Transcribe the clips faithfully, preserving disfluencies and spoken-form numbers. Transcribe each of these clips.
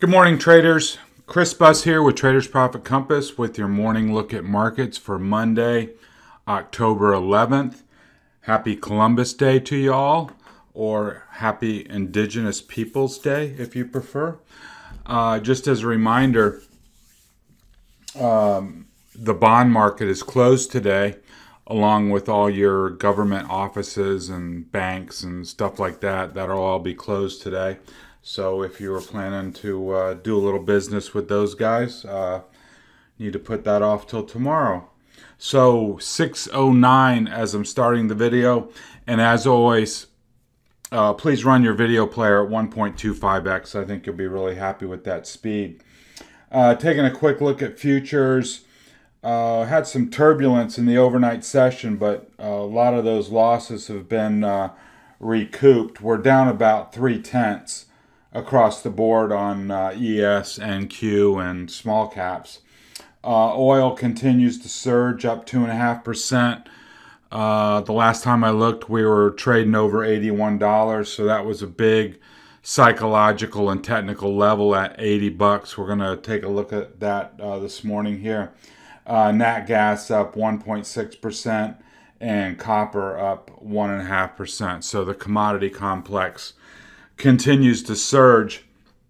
Good morning, traders. Chris Buss here with Traders Profit Compass with your morning look at markets for Monday, October eleventh. Happy Columbus Day to you all, or Happy Indigenous Peoples Day if you prefer. Uh, just as a reminder, um, the bond market is closed today, along with all your government offices and banks and stuff like that. That'll all be closed today. So if you were planning to uh, do a little business with those guys, uh, you need to put that off till tomorrow. So six oh nine as I'm starting the video. And as always, uh, please run your video player at one point two five x. I think you'll be really happy with that speed. Uh, taking a quick look at futures. Uh, had some turbulence in the overnight session, but a lot of those losses have been uh, recouped. We're down about three tenths across the board on uh, E S, N Q, and small caps. Uh, oil continues to surge up two point five percent. Uh, the last time I looked, we were trading over eighty-one dollars, so that was a big psychological and technical level at eighty bucks. We're going to take a look at that uh, this morning here. Uh, Nat gas up one point six percent and copper up one point five percent. So the commodity complex continues to surge.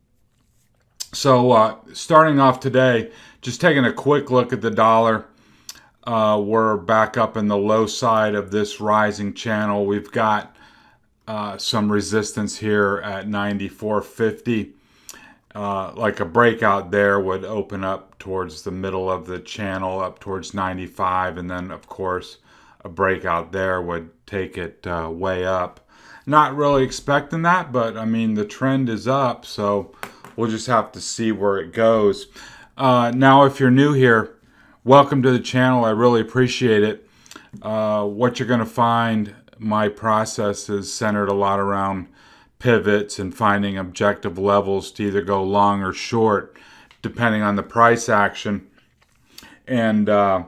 So uh, starting off today, just taking a quick look at the dollar. Uh, we're back up in the low side of this rising channel. We've got uh, some resistance here at ninety-four fifty. Uh, like a breakout there would open up towards the middle of the channel, up towards ninety-five, and then of course a breakout there would take it uh, way up. Not really expecting that, but I mean the trend is up, so we'll just have to see where it goes. Uh, now, if you're new here, welcome to the channel. I really appreciate it. Uh, what you're going to find, my process is centered a lot around pivots and finding objective levels to either go long or short, depending on the price action. And uh,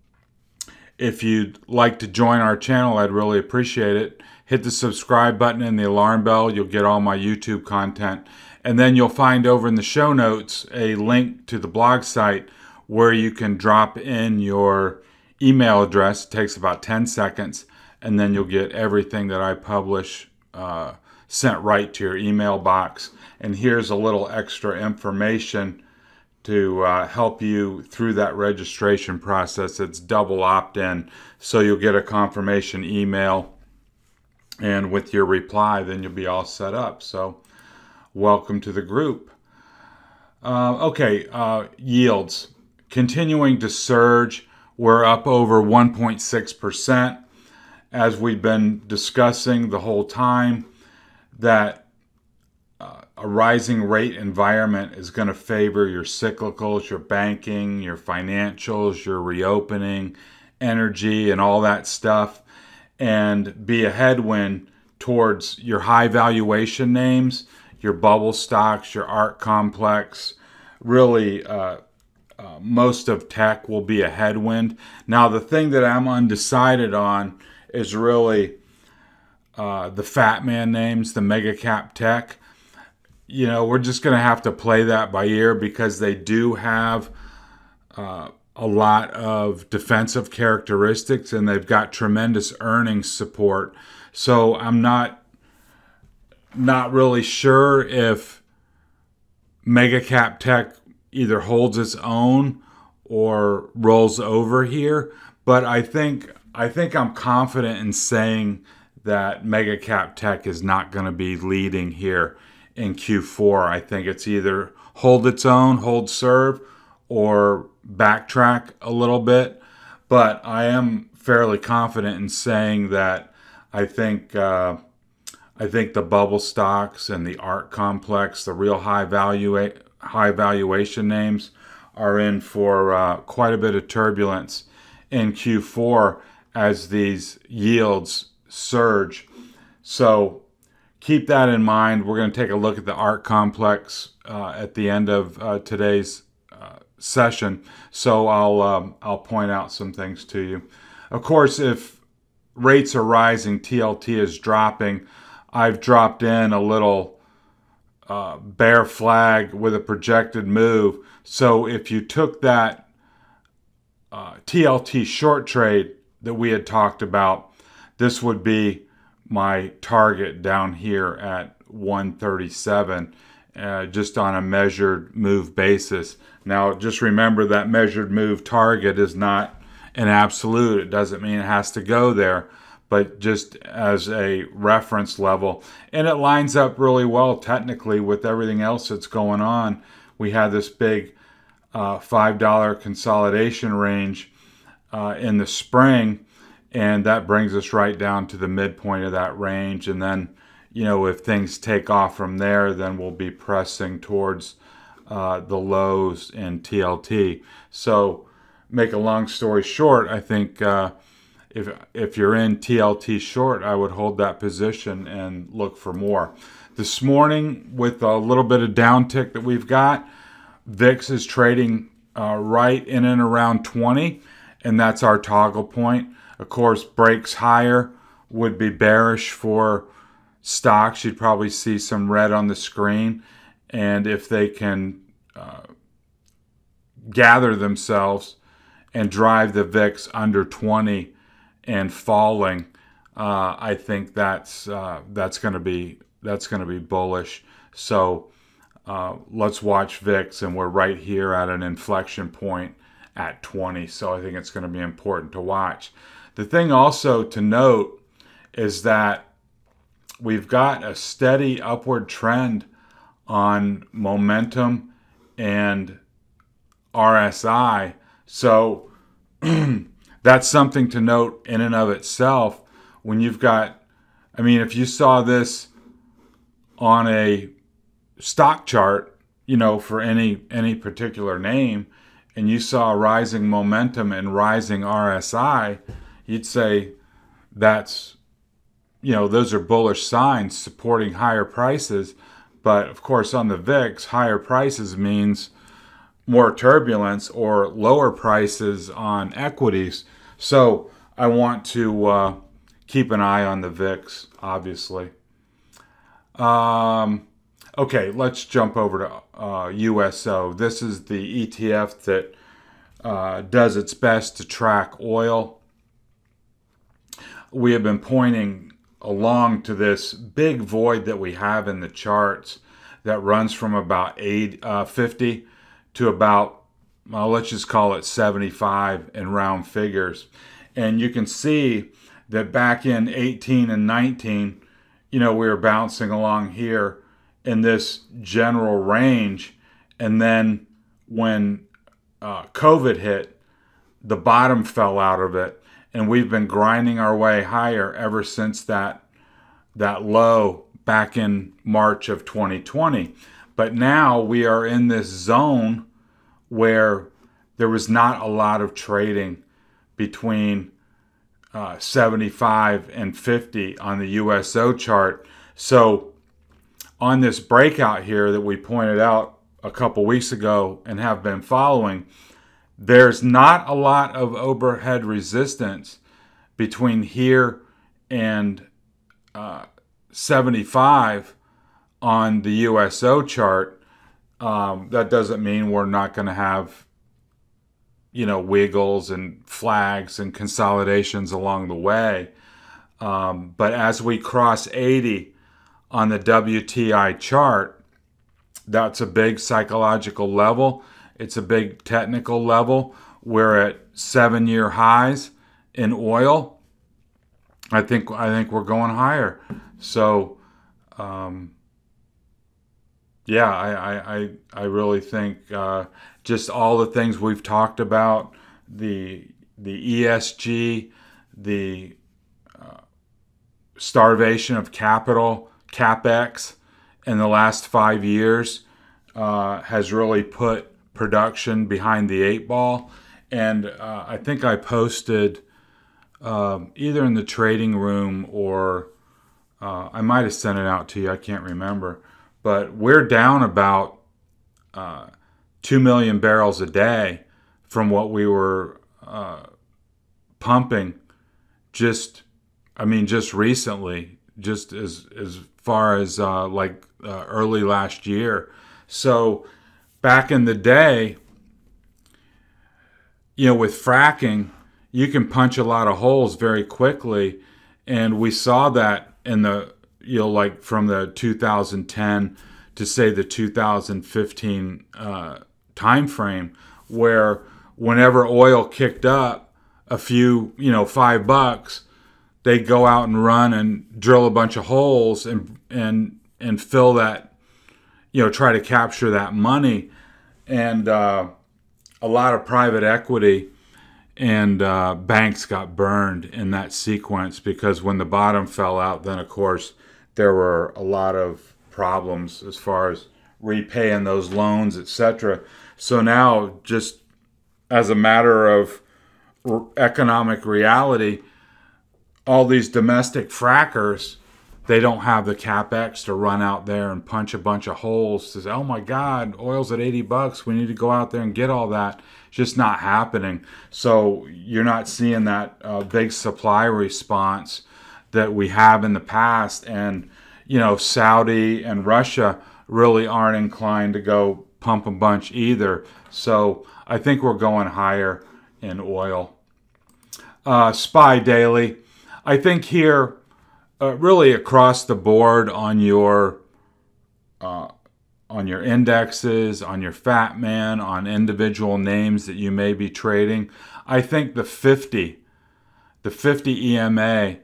if you'd like to join our channel, I'd really appreciate it. Hit the subscribe button and the alarm bell. You'll get all my YouTube content. And then you'll find over in the show notes a link to the blog site where you can drop in your email address. It takes about ten seconds. And then you'll get everything that I publish uh, sent right to your email box. And here's a little extra information to uh, help you through that registration process. It's double opt-in, so you'll get a confirmation email, and with your reply, then you'll be all set up. So welcome to the group. Uh, okay, uh, yields continuing to surge. We're up over one point six percent. As we've been discussing the whole time, that uh, a rising rate environment is going to favor your cyclicals, your banking, your financials, your reopening, energy, and all that stuff, and be a headwind towards your high valuation names, your bubble stocks, your ARK complex. Really, uh, uh, most of tech will be a headwind. Now, the thing that I'm undecided on is really uh, the FATMAAN names, the mega cap tech. You know, we're just going to have to play that by ear because they do have uh, a lot of defensive characteristics, and they've got tremendous earnings support. So I'm not not really sure if mega cap tech either holds its own or rolls over here. But I think I think I'm confident in saying that mega cap tech is not going to be leading here in Q four. I think it's either hold its own, hold serve, or backtrack a little bit. But I am fairly confident in saying that I think uh, I think the bubble stocks and the ARK complex, the real high value high valuation names, are in for uh, quite a bit of turbulence in Q four as these yields surge. So keep that in mind. We're going to take a look at the ARK complex uh, at the end of uh, today's uh, session. So I'll um, I'll point out some things to you. Of course, if rates are rising, T L T is dropping. I've dropped in a little uh, bear flag with a projected move. So if you took that uh, T L T short trade that we had talked about, this would be my target down here at one thirty-seven, uh, just on a measured move basis. Now, just remember that measured move target is not an absolute. It doesn't mean it has to go there, but just as a reference level. And it lines up really well technically with everything else that's going on. We had this big uh, five dollar consolidation range uh, in the spring, and that brings us right down to the midpoint of that range. And then, you know, if things take off from there, then we'll be pressing towards uh, the lows in T L T. So, make a long story short, I think uh, if if you're in T L T short, I would hold that position and look for more. This morning, with a little bit of downtick that we've got, V I X is trading uh, right in and around twenty, and that's our toggle point. Of course, breaks higher would be bearish for stocks. You'd probably see some red on the screen. And if they can uh, gather themselves and drive the V I X under twenty and falling, uh, I think that's uh, that's going to be that's going to be bullish. So uh, let's watch V I X, and we're right here at an inflection point at twenty. So I think it's going to be important to watch. The thing also to note is that we've got a steady upward trend on momentum and R S I. So that's something to note in and of itself. When you've got, I mean, if you saw this on a stock chart, you know, for any any particular name, and you saw rising momentum and rising R S I, you'd say that's, you know, those are bullish signs supporting higher prices. But of course, on the V I X, higher prices means more turbulence or lower prices on equities. So I want to uh, keep an eye on the V I X, obviously. Um, okay, let's jump over to uh, U S O. This is the E T F that uh, does its best to track oil. We have been pointing along to this big void that we have in the charts that runs from about eight, uh, fifty to about, well, let's just call it seventy-five in round figures. And you can see that back in eighteen and nineteen, you know, we were bouncing along here in this general range. And then when uh, COVID hit, the bottom fell out of it. And we've been grinding our way higher ever since that that low back in March of twenty twenty. But now we are in this zone where there was not a lot of trading between uh, seventy-five and fifty on the U S O chart. So on this breakout here that we pointed out a couple weeks ago and have been following, there's not a lot of overhead resistance between here and uh, seventy-five on the U S O chart. Um, that doesn't mean we're not going to have, you know, wiggles and flags and consolidations along the way. Um, but as we cross eighty on the W T I chart, that's a big psychological level. It's a big technical level. We're at seven-year highs in oil. I think I think we're going higher. So, um, yeah, I, I, I, I really think uh, just all the things we've talked about, the the E S G, the uh, starvation of capital, CapEx, in the last five years uh, has really put production behind the eight ball. And uh, I think I posted um, either in the trading room or uh, I might have sent it out to you. I can't remember. But we're down about uh, two million barrels a day from what we were uh, pumping just, I mean, just recently, just as, as far as uh, like uh, early last year. So back in the day, you know, with fracking, you can punch a lot of holes very quickly. And we saw that in the, you know, like from the two thousand ten to say the two thousand fifteen uh, time frame, where whenever oil kicked up a few, you know, five bucks, they go out and run and drill a bunch of holes and and and fill that, you know, try to capture that money. And uh, a lot of private equity and uh, banks got burned in that sequence, because when the bottom fell out, then of course there were a lot of problems as far as repaying those loans, et cetera. So now, just as a matter of economic reality, all these domestic frackers, they don't have the capex to run out there and punch a bunch of holes to say, oh my God, oil's at eighty bucks. We need to go out there and get all that. It's just not happening. So you're not seeing that uh, big supply response that we have in the past. And, you know, Saudi and Russia really aren't inclined to go pump a bunch either. So I think we're going higher in oil. Uh, S P Y Daily. I think here, uh, really across the board on your uh, on your indexes, on your FATMAAN, on individual names that you may be trading, I think the fifty, the fifty E M A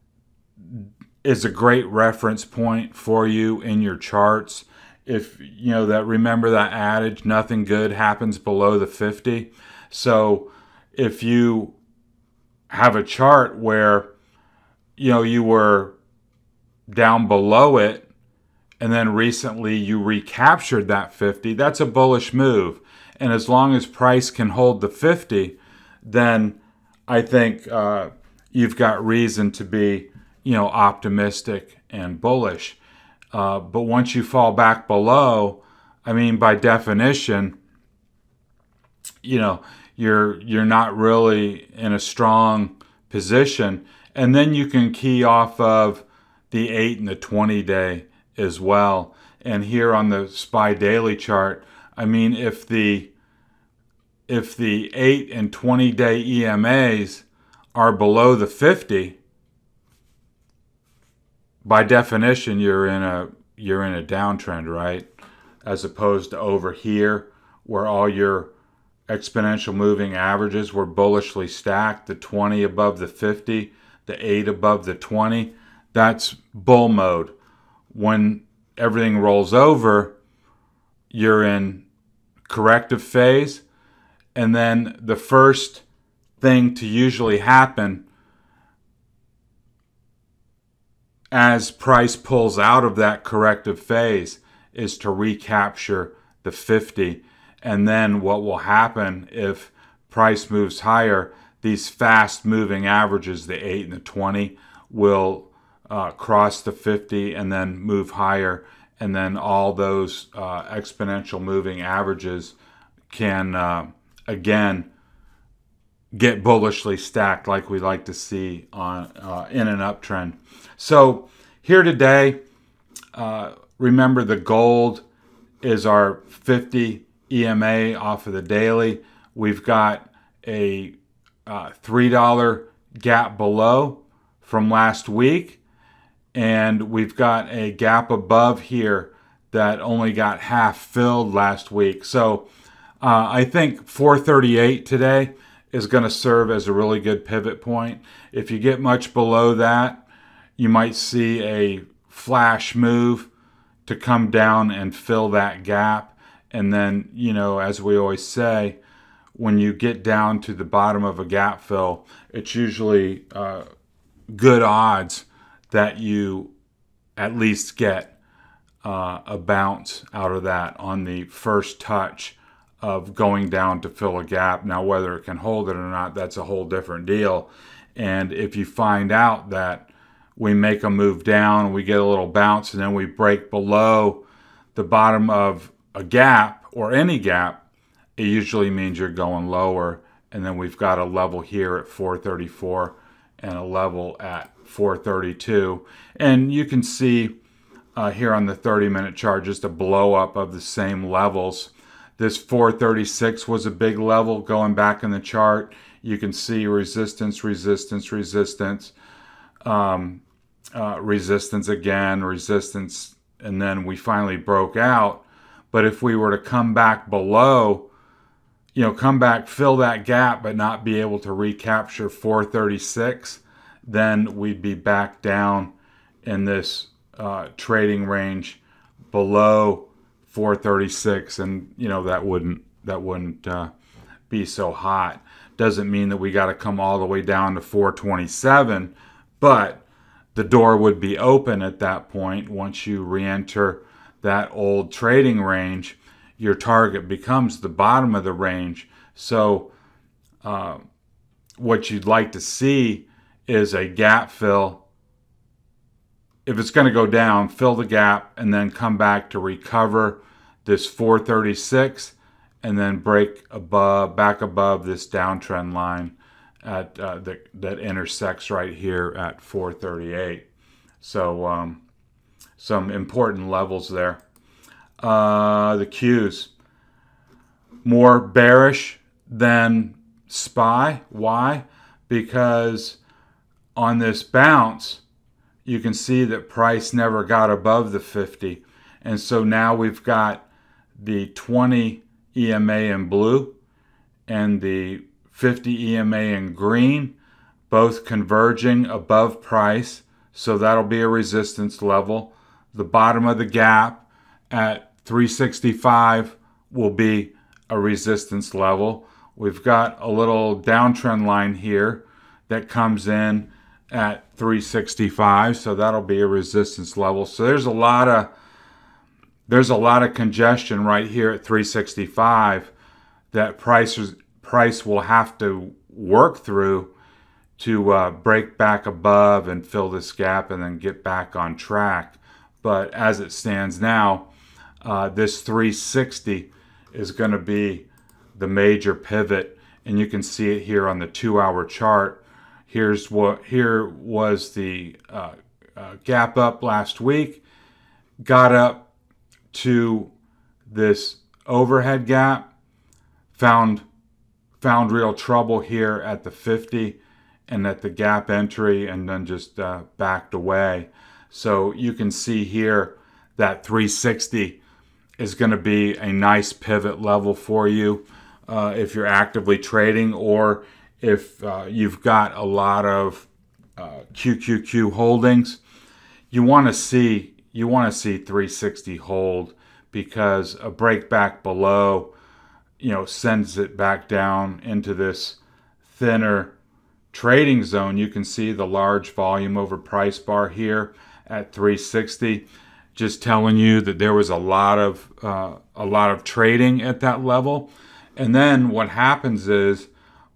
is a great reference point for you in your charts. If you know that, remember that adage, nothing good happens below the fifty. So if you have a chart where, you know, you were down below it and then recently you recaptured that fifty, that's a bullish move. And as long as price can hold the fifty, then I think uh, you've got reason to be, you know, optimistic and bullish. Uh, but once you fall back below, I mean, by definition, you know, you're you're not really in a strong position. And then you can key off of the eight and the twenty day as well. And here on the S P Y Daily chart, I mean, if the if the eight and twenty day E M As are below the fifty, by definition, you're in a you're in a downtrend, right? As opposed to over here, where all your exponential moving averages were bullishly stacked, the twenty above the fifty, the eight above the twenty. That's bull mode. When everything rolls over, you're in corrective phase, and then the first thing to usually happen as price pulls out of that corrective phase is to recapture the fifty. And then what will happen if price moves higher, these fast moving averages, the eight and the twenty, will uh, cross the fifty and then move higher. And then all those uh, exponential moving averages can, uh, again, get bullishly stacked like we like to see on uh, in an uptrend. So here today, uh, remember the gold is our fifty E M A off of the daily. We've got a uh, three dollar gap below from last week, and we've got a gap above here that only got half filled last week. So uh, I think four thirty-eight today is going to serve as a really good pivot point. If you get much below that, you might see a flash move to come down and fill that gap. And then, you know, as we always say, when you get down to the bottom of a gap fill, it's usually uh, good odds that you at least get uh, a bounce out of that on the first touch of going down to fill a gap. Now, whether it can hold it or not, that's a whole different deal. And if you find out that we make a move down, we get a little bounce, and then we break below the bottom of a gap or any gap, it usually means you're going lower. And then we've got a level here at four thirty-four and a level at four thirty-two. And you can see uh, here on the thirty minute chart, just a blow up of the same levels. This four thirty-six was a big level going back in the chart. You can see resistance, resistance, resistance, um, uh, resistance again, resistance, and then we finally broke out. But if we were to come back below, you know, come back, fill that gap, but not be able to recapture four thirty-six, then we'd be back down in this uh, trading range below four thirty-six, and you know that wouldn't that wouldn't uh, be so hot. Doesn't mean that we got to come all the way down to four twenty-seven, but the door would be open at that point. Once you re-enter that old trading range, your target becomes the bottom of the range. So uh, what you'd like to see is a gap fill. If it's going to go down, fill the gap and then come back to recover this four thirty-six and then break above, back above this downtrend line at uh, the, that intersects right here at four thirty-eight. So um, some important levels there. Uh, the Qs, more bearish than S P Y. Why? Because on this bounce, you can see that price never got above the fifty. And so now we've got the twenty E M A in blue and the fifty E M A in green, both converging above price. So that'll be a resistance level. The bottom of the gap at three sixty-five will be a resistance level. We've got a little downtrend line here that comes in at three sixty-five, so that'll be a resistance level. So there's a lot of there's a lot of congestion right here at three sixty-five that price price will have to work through to uh, break back above and fill this gap and then get back on track. But as it stands now, uh, this three sixty is going to be the major pivot, and you can see it here on the two-hour chart. Here's what here was the uh, uh, gap up last week, got up to this overhead gap, found found real trouble here at the fifty and at the gap entry, and then just uh, backed away. So you can see here that three sixty is going to be a nice pivot level for you uh, if you're actively trading, or if uh, you've got a lot of uh, Q Q Q holdings. You want to see you want to see three sixty hold, because a break back below, you know, sends it back down into this thinner trading zone. You can see the large volume over price bar here at three sixty, just telling you that there was a lot of uh, a lot of trading at that level. And then what happens is,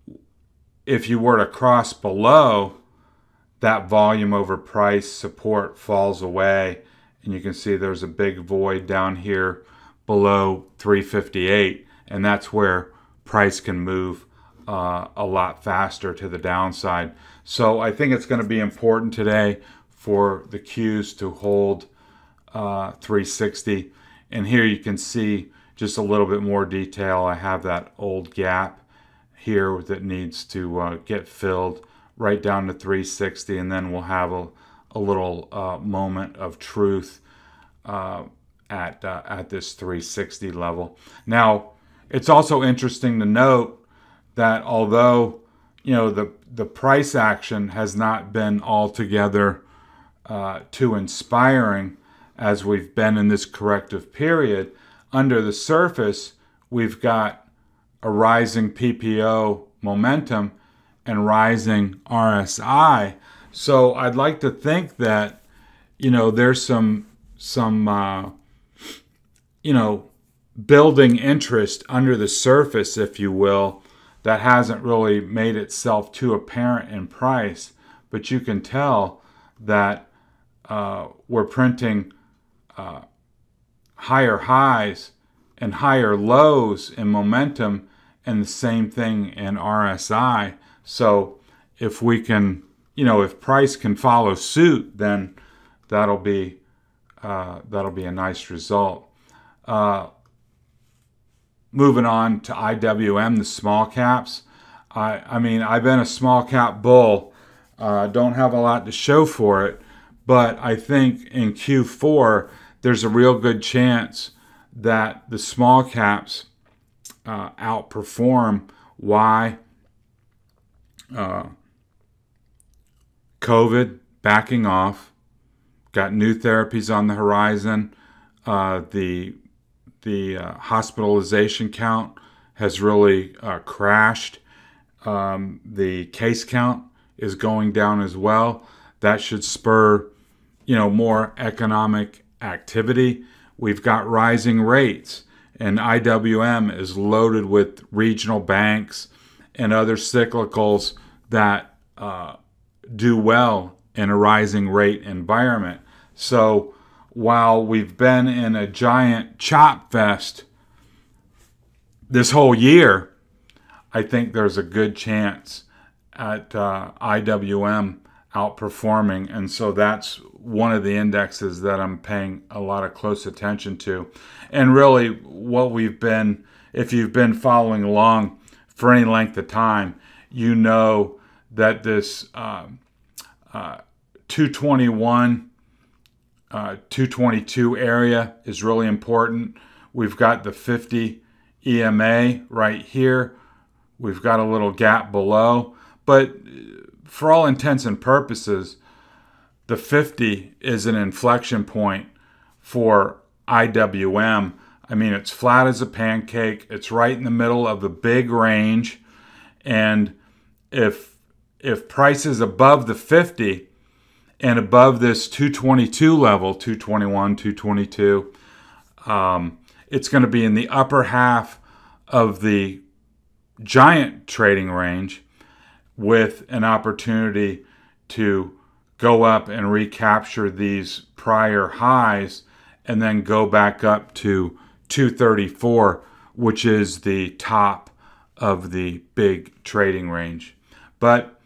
if you were to cross below, that volume over price support falls away, and you can see there's a big void down here below three fifty-eight, and that's where price can move uh, a lot faster to the downside. So I think it's going to be important today for the Qs to hold uh, three sixty. And here you can see just a little bit more detail. I have that old gap here that needs to uh, get filled right down to three sixty, and then we'll have a, a little uh, moment of truth uh, at uh, at this three sixty level. Now, it's also interesting to note that although, you know, the the price action has not been altogether uh, too inspiring as we've been in this corrective period, under the surface we've got a rising P P O momentum and rising R S I. So I'd like to think that, you know, there's some some uh, you know, building interest under the surface, if you will, that hasn't really made itself too apparent in price, but you can tell that uh, we're printing uh, higher highs and higher lows in momentum, and the same thing in R S I. So if we can, you know, if price can follow suit, then that'll be uh, that'll be a nice result. Uh, moving on to I W M, the small caps. I, I mean, I've been a small cap bull. Uh, don't have a lot to show for it, but I think in Q four, there's a real good chance that the small caps uh, outperform. Why? Uh, COVID backing off, got new therapies on the horizon. Uh, the the uh, hospitalization count has really uh, crashed. Um, the case count is going down as well. That should spur, you know, more economic activity. We've got rising rates, and I W M is loaded with regional banks and other cyclicals that uh, do well in a rising rate environment. So while we've been in a giant chop fest this whole year, I think there's a good chance at uh, I W M outperforming, and so that's one of the indexes that I'm paying a lot of close attention to. And really what we've been, if you've been following along for any length of time, you know that this uh, uh, two twenty-one, uh, two twenty-two area is really important. We've got the fifty E M A right here. We've got a little gap below, but for all intents and purposes, the fifty is an inflection point for I W M. I mean, it's flat as a pancake. It's right in the middle of the big range. And if if price is above the fifty and above this two twenty-two level, two twenty-one, two twenty-two, um, it's going to be in the upper half of the giant trading range with an opportunity to go up and recapture these prior highs and then go back up to two thirty-four, which is the top of the big trading range. But,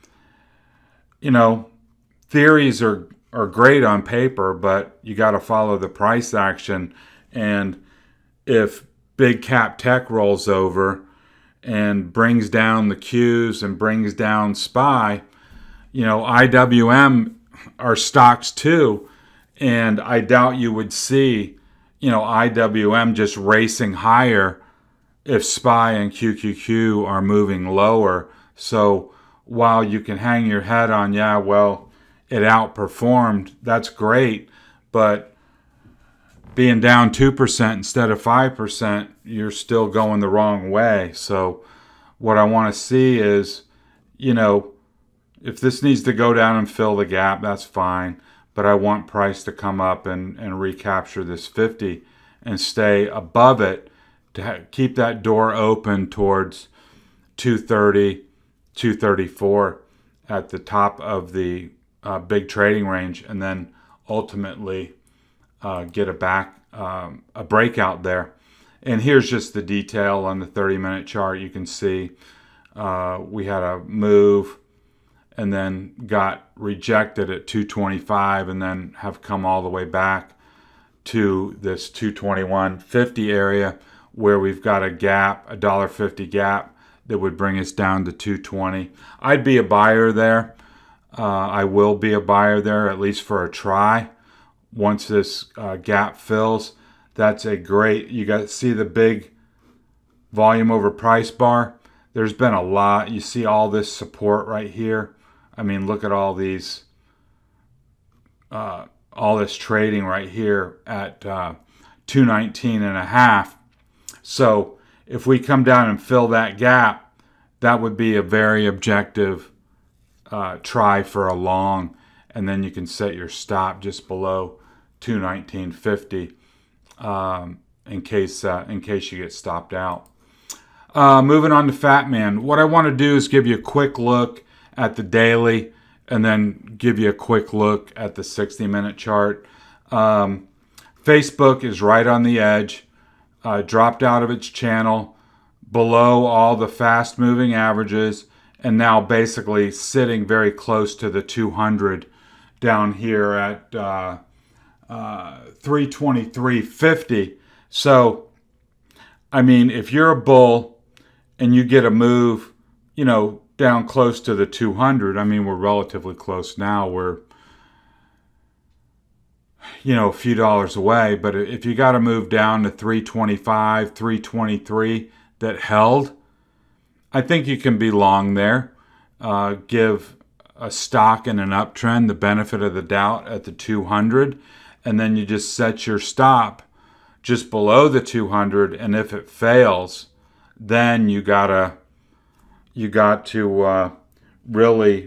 you know, theories are, are great on paper, but you got to follow the price action. And if big cap tech rolls over and brings down the Qs and brings down S P Y, you know, I W M are stocks too. And I doubt you would see, you know, I W M just racing higher if S P Y and Q Q Q are moving lower. So while you can hang your head on, yeah, well, it outperformed, that's great. But being down two percent instead of five percent, you're still going the wrong way. So what I want to see is, you know, if this needs to go down and fill the gap, that's fine. But I want price to come up and, and recapture this fifty and stay above it to ha- keep that door open towards two thirty, two thirty-four at the top of the uh, big trading range, and then ultimately uh, get a back um, a breakout there. And here's just the detail on the thirty minute chart. You can see uh, we had a move and then got rejected at two twenty-five and then have come all the way back to this two twenty-one fifty area where we've got a gap, a one dollar fifty gap that would bring us down to two twenty. I'd be a buyer there. Uh, I will be a buyer there, at least for a try. Once this uh, gap fills, that's a great, you got to see the big volume over price bar. There's been a lot. You see all this support right here. I mean, look at all these, uh, all this trading right here at uh, two nineteen and a half. So if we come down and fill that gap, that would be a very objective uh, try for a long, and then you can set your stop just below two nineteen fifty um, in case uh, in case you get stopped out. Uh, moving on to FATMAAN, what I want to do is give you a quick look at the daily and then give you a quick look at the sixty minute chart. Um, Facebook is right on the edge, uh, dropped out of its channel below all the fast moving averages, and now basically sitting very close to the two hundred down here at uh, uh, three twenty-three fifty. So, I mean, if you're a bull and you get a move, you know, down close to the two hundred, I mean, we're relatively close now. We're, you know, a few dollars away. But if you got to move down to three twenty-five, three twenty-three that held, I think you can be long there. Uh, give a stock in an uptrend the benefit of the doubt at the two hundred, and then you just set your stop just below the two hundred, and if it fails, then you gotta you got to uh, really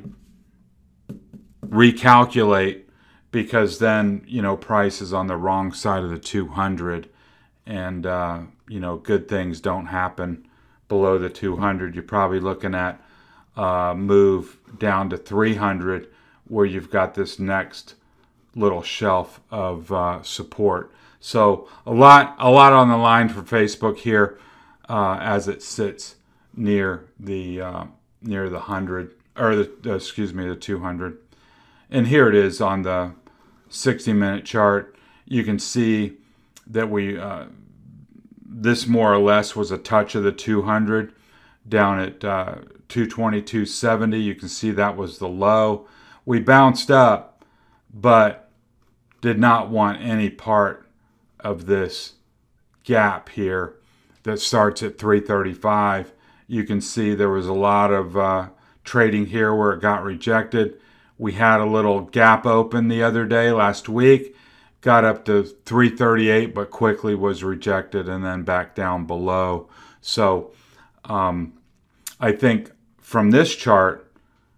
recalculate, because then, you know, price is on the wrong side of the two hundred, and uh, you know, good things don't happen below the two hundred. You're probably looking at uh, move down to three hundred, where you've got this next little shelf of uh, support. So a lot, a lot on the line for Facebook here uh, as it sits near the uh, near the hundred, or the uh, excuse me, the two hundred. And here it is on the sixty minute chart. You can see that we uh, this more or less was a touch of the two hundred down at uh, two twenty-two seventy. You can see that was the low. We bounced up, but did not want any part of this gap here that starts at three thirty-five. You can see there was a lot of uh, trading here where it got rejected. We had a little gap open the other day, last week, got up to three thirty-eight, but quickly was rejected and then back down below. So um, I think from this chart,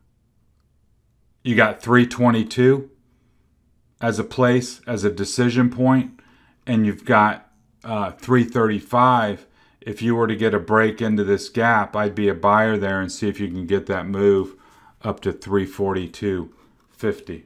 you got three twenty-two as a place, as a decision point, and you've got uh, three thirty-five. If you were to get a break into this gap, I'd be a buyer there and see if you can get that move up to three forty-two fifty.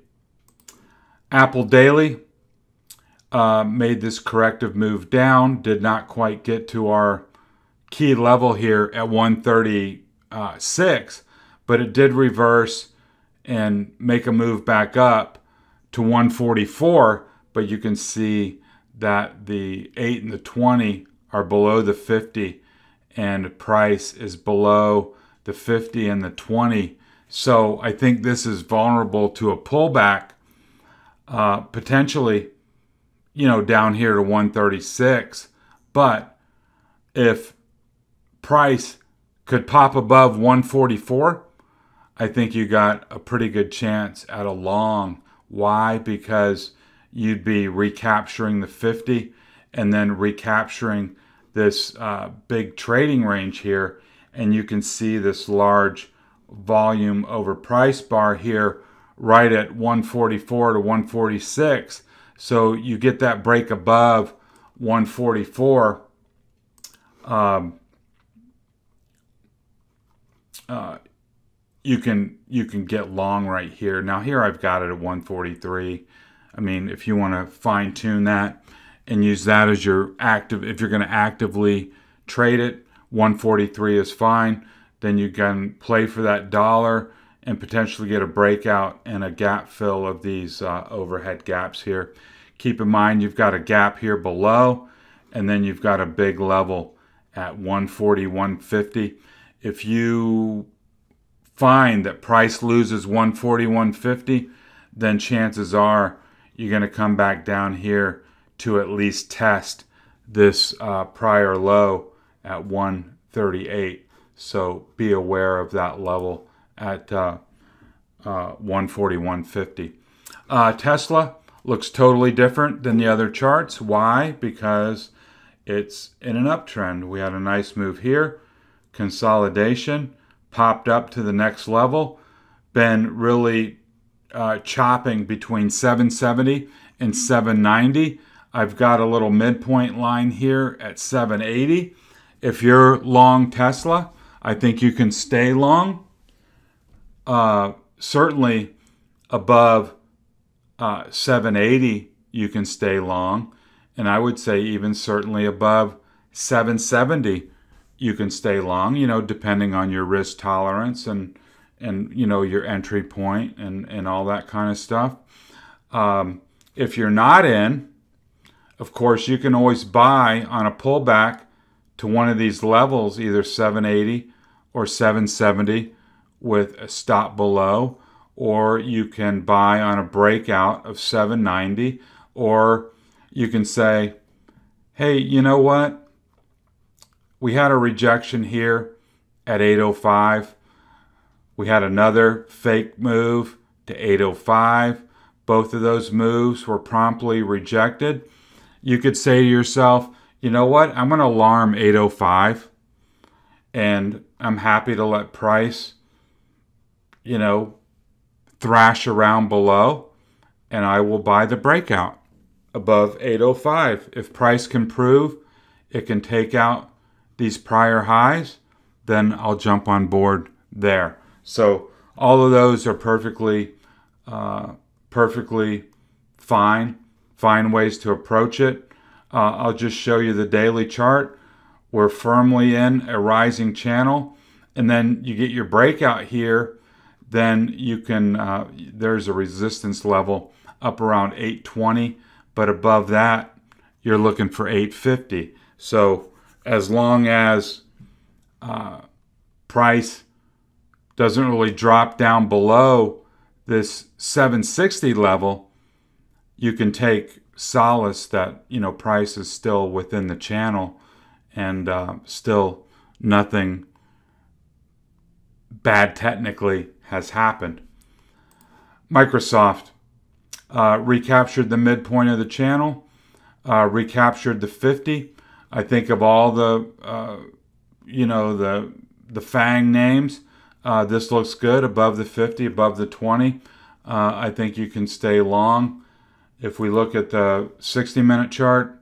Apple Daily uh, made this corrective move down, did not quite get to our key level here at one thirty-six, but it did reverse and make a move back up to one forty-four, but you can see that the eight and the twenty are below the fifty, and price is below the fifty and the twenty. So I think this is vulnerable to a pullback, uh, potentially, you know, down here to one thirty-six. But if price could pop above one forty-four, I think you got a pretty good chance at a long. Why? Because you'd be recapturing the fifty and then recapturing this uh, big trading range here. And you can see this large volume over price bar here right at one forty-four to one forty-six. So you get that break above one forty-four. Um, uh, you can you can get long right here. Now here I've got it at one forty-three. I mean, if you want to fine tune that and use that as your active, if you're going to actively trade it, one forty-three is fine. Then you can play for that dollar and potentially get a breakout and a gap fill of these uh, overhead gaps here. Keep in mind you've got a gap here below, and then you've got a big level at one forty, one fifty. If you find that price loses one forty, one fifty, then chances are you're going to come back down here to at least test this uh, prior low at one thirty-eight. So be aware of that level at uh, uh, one forty, one fifty. Uh, Tesla looks totally different than the other charts. Why? Because it's in an uptrend. We had a nice move here, consolidation, popped up to the next level, been really uh, chopping between seven seventy and seven ninety. I've got a little midpoint line here at seven eighty. If you're long Tesla, I think you can stay long. Uh, certainly above uh, seven eighty, you can stay long. And I would say even certainly above seven seventy, you can stay long, you know, depending on your risk tolerance and, and you know, your entry point and, and all that kind of stuff. Um, If you're not in, of course, you can always buy on a pullback to one of these levels, either seven eighty or seven seventy with a stop below, or you can buy on a breakout of seven ninety, or you can say, hey, you know what? We had a rejection here at eight oh five. We had another fake move to eight oh five. Both of those moves were promptly rejected. You could say to yourself, you know what? I'm going to alarm eight oh five, and I'm happy to let price, you know, thrash around below, and I will buy the breakout above eight oh five. If price can prove it can take out these prior highs, then I'll jump on board there. So all of those are perfectly, uh, perfectly fine, fine ways to approach it. Uh, I'll just show you the daily chart. We're firmly in a rising channel, and then you get your breakout here. Then you can, uh, there's a resistance level up around eight twenty, but above that, you're looking for eight fifty. So as long as uh, price doesn't really drop down below this seven sixty level, you can take solace that, you know, price is still within the channel and uh, still nothing bad technically has happened. Microsoft uh, recaptured the midpoint of the channel, uh, recaptured the fifty. I think of all the, uh, you know, the the FANG names, uh, this looks good above the fifty, above the twenty. Uh, I think you can stay long. If we look at the sixty minute chart,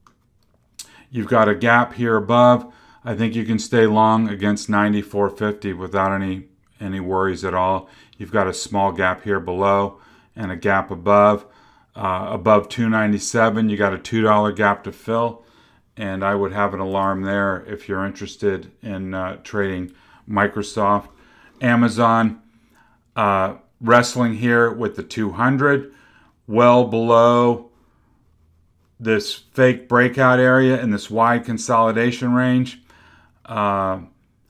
you've got a gap here above. I think you can stay long against ninety-four fifty without any any worries at all. You've got a small gap here below and a gap above. Uh, above two ninety-seven, you got a two dollar gap to fill, and I would have an alarm there if you're interested in uh, trading Microsoft. Amazon uh, wrestling here with the two hundred, well below this fake breakout area in this wide consolidation range. Uh,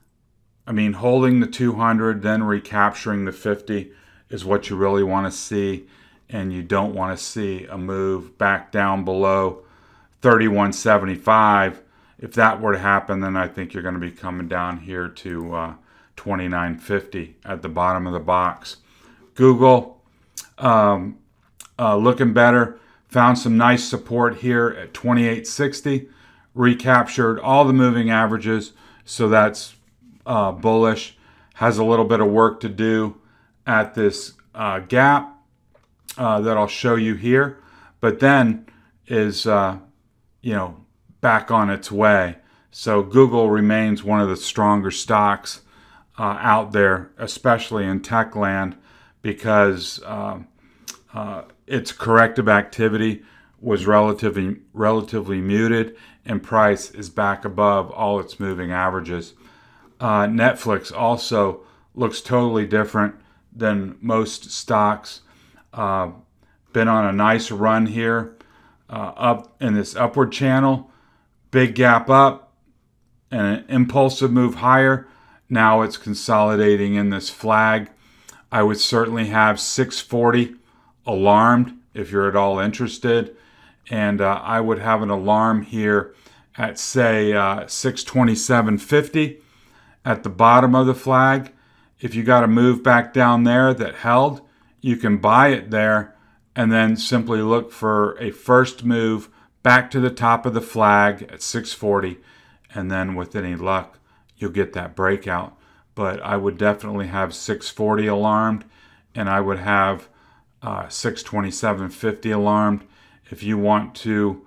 I mean, holding the two hundred, then recapturing the fifty is what you really want to see, and you don't want to see a move back down below thirty-one seventy-five. If that were to happen, then I think you're going to be coming down here to uh, twenty-nine fifty at the bottom of the box. Google, um, uh, looking better. Found some nice support here at twenty-eight sixty. Recaptured all the moving averages, so that's uh, bullish. Has a little bit of work to do at this uh, gap uh, that I'll show you here, but then is uh, you know, back on its way. So Google remains one of the stronger stocks uh, out there, especially in tech land, because uh, uh, its corrective activity was relatively relatively muted, and price is back above all its moving averages. Uh, Netflix also looks totally different than most stocks. Uh, been on a nice run here, uh, up in this upward channel, big gap up, and an impulsive move higher. Now it's consolidating in this flag. I would certainly have six forty alarmed if you're at all interested, and uh, I would have an alarm here at, say, uh, six twenty-seven fifty at the bottom of the flag. If you got a move back down there that held, you can buy it there and then simply look for a first move back to the top of the flag at six forty, and then with any luck you'll get that breakout. But I would definitely have six forty alarmed, and I would have uh, six twenty-seven fifty alarmed. If you want to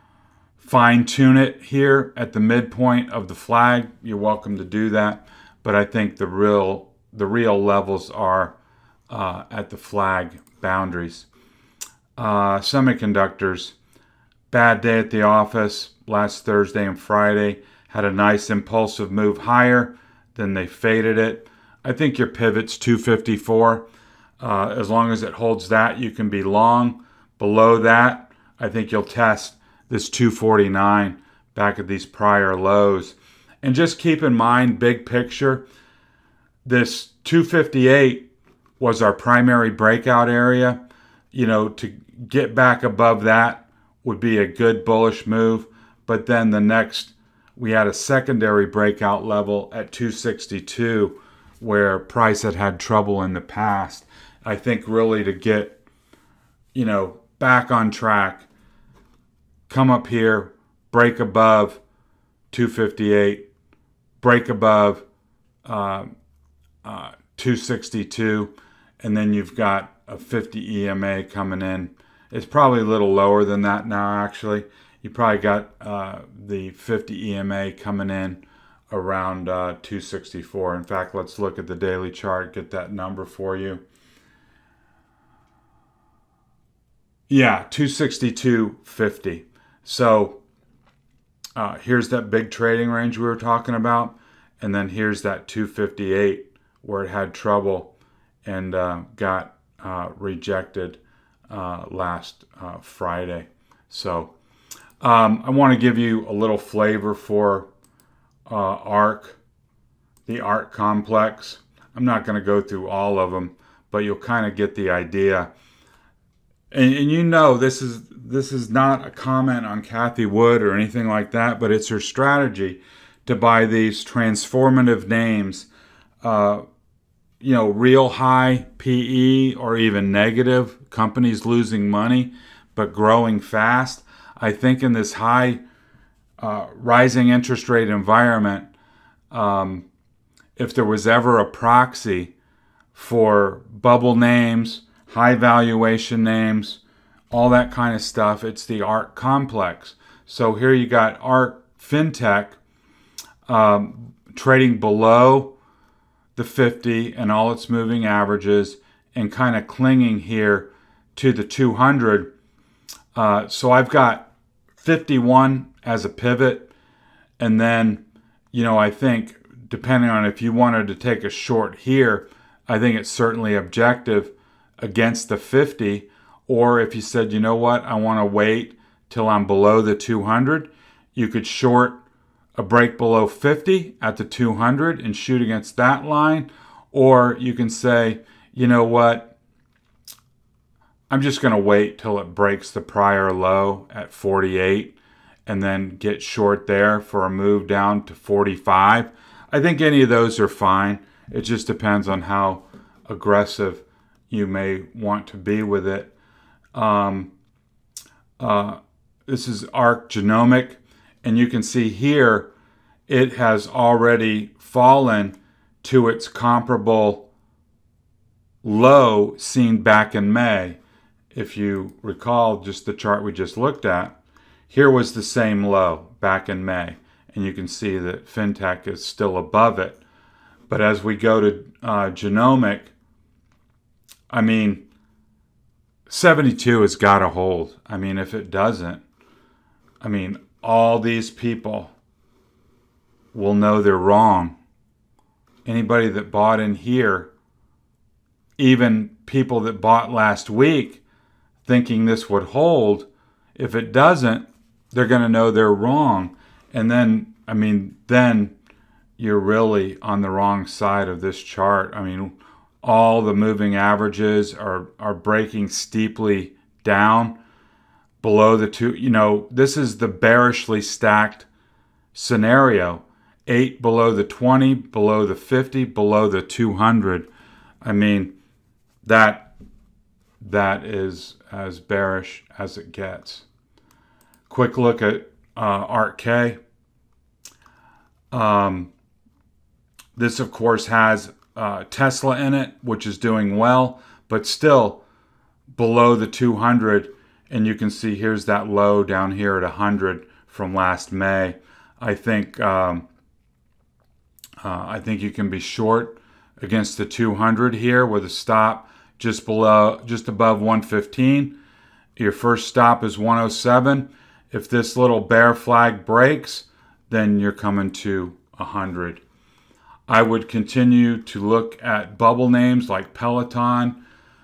fine tune it here at the midpoint of the flag, you're welcome to do that. But I think the real the real levels are uh, at the flag boundaries. Uh, semiconductors, bad day at the office last Thursday and Friday. Had a nice impulsive move higher, then they faded it. I think your pivot's two fifty-four. Uh, as long as it holds that, you can be long. Below that, I think you'll test this two forty-nine back at these prior lows. And just keep in mind, big picture, this two fifty-eight was our primary breakout area. You know, to get back above that would be a good bullish move. But then the next, we had a secondary breakout level at two sixty-two where price had had trouble in the past. I think really to get, you know, back on track, come up here, break above two fifty-eight, break above uh, uh, two sixty-two, and then you've got a fifty E M A coming in. It's probably a little lower than that now, actually. You probably got uh, the fifty E M A coming in around uh, two sixty-four. In fact, let's look at the daily chart, get that number for you. Yeah, two sixty-two fifty. So uh, here's that big trading range we were talking about. And then here's that two fifty-eight where it had trouble and uh, got uh, rejected uh, last uh, Friday. So um, I want to give you a little flavor for uh, ARK, the ARK complex. I'm not going to go through all of them, but you'll kind of get the idea. And, and you know, this is this is not a comment on Cathie Wood or anything like that, but it's her strategy to buy these transformative names, uh, you know, real high P E or even negative, companies losing money but growing fast. I think in this high uh, rising interest rate environment, um, if there was ever a proxy for bubble names, high valuation names, all that kind of stuff, it's the ARK complex. So here you got ARK FinTech um, trading below the fifty and all its moving averages and kind of clinging here to the two hundred. Uh, so I've got fifty-one as a pivot, and then, you know, I think depending on if you wanted to take a short here, I think it's certainly objective against the fifty. Or if you said, you know what, I want to wait till I'm below the two hundred, you could short a break below fifty at the two hundred and shoot against that line. Or you can say, you know what, I'm just going to wait till it breaks the prior low at forty-eight and then get short there for a move down to forty-five. I think any of those are fine. It just depends on how aggressive you may want to be with it. Um, uh, this is ARK Genomic, and you can see here it has already fallen to its comparable low seen back in May. If you recall just the chart we just looked at, here was the same low back in May, and you can see that FinTech is still above it. But as we go to uh, Genomic, I mean, seventy-two has got to hold. I mean, if it doesn't, I mean, all these people will know they're wrong. Anybody that bought in here, even people that bought last week thinking this would hold, if it doesn't, they're going to know they're wrong. And then, I mean, then you're really on the wrong side of this chart. I mean, all the moving averages are, are breaking steeply down below the two. You know, this is the bearishly stacked scenario. Eight below the twenty, below the fifty, below the two hundred. I mean, that that is as bearish as it gets. Quick look at uh, A R K K. Um, this, of course, has uh, Tesla in it, which is doing well, but still below the two hundred. And you can see here's that low down here at one hundred from last May. I think um, uh, I think you can be short against the two hundred here with a stop just below, just above one fifteen. Your first stop is one oh seven. If this little bear flag breaks, then you're coming to one hundred. I would continue to look at bubble names like Peloton,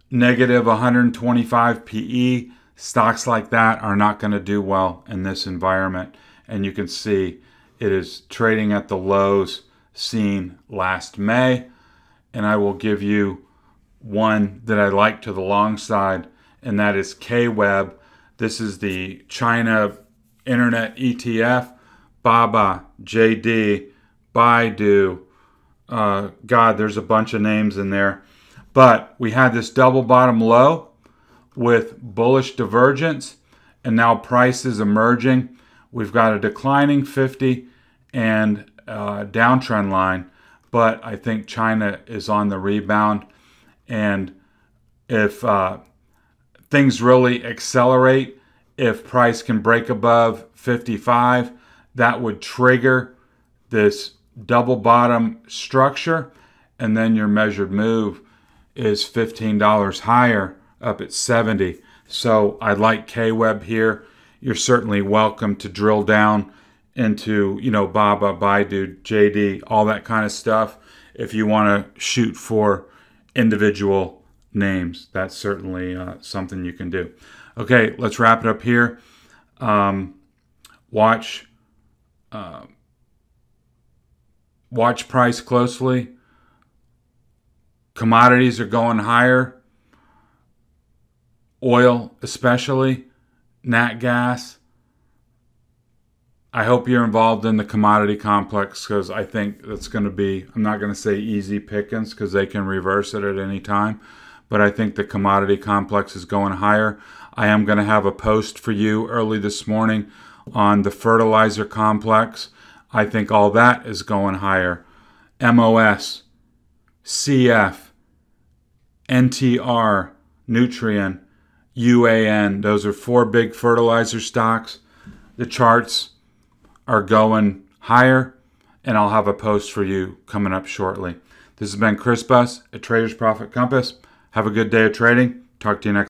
negative one hundred twenty-five P E. Stocks like that are not going to do well in this environment. And you can see it is trading at the lows seen last May. And I will give you one that I like to the long side, and that is K W E B. This is the China Internet E T F. Baba, J D, Baidu. Uh, God, there's a bunch of names in there. But we had this double bottom low with bullish divergence, and now price is emerging. We've got a declining fifty and a downtrend line, but I think China is on the rebound. And if uh, things really accelerate, if price can break above fifty-five, that would trigger this double bottom structure, and then your measured move is fifteen dollars higher, up at seventy. So I like K W E B here. You're certainly welcome to drill down into, you know, Baba, Baidu, J D, all that kind of stuff. If you want to shoot for individual names, that's certainly uh, something you can do. Okay, let's wrap it up here. Um, watch, uh, watch price closely. Commodities are going higher. Oil especially, nat gas. I hope you're involved in the commodity complex, because I think that's going to be, I'm not going to say easy pickings because they can reverse it at any time, but I think the commodity complex is going higher. I am going to have a post for you early this morning on the fertilizer complex. I think all that is going higher. M O S, C F, N T R, Nutrien, U A N. Those are four big fertilizer stocks. The charts are going higher, and I'll have a post for you coming up shortly. This has been Chris Buss at Traders Profit Compass. Have a good day of trading. Talk to you next.